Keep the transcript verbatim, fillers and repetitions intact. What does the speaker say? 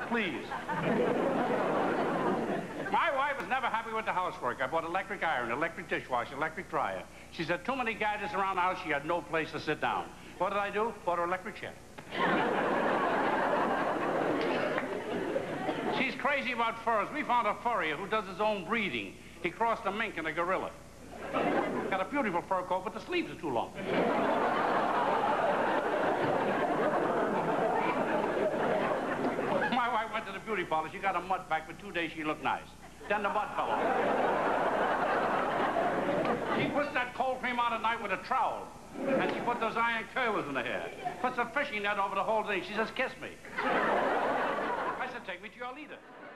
please. My wife was never happy with the housework. I bought electric iron, electric dishwasher, electric dryer. She said too many gadgets around the house, she had no place to sit down. What did I do? Bought her electric chair. She's crazy about furs. We found a furrier who does his own breeding. He crossed a mink and a gorilla. Got a beautiful fur coat, but the sleeves are too long. My wife went to the beauty parlor. She got a mud back. For two days, she looked nice. Then the mud fell off. She puts that cold cream on at night with a trowel. And she put those iron curlers in her hair. Puts a fishing net over the whole thing. She says, kiss me. I said, take me to your leader.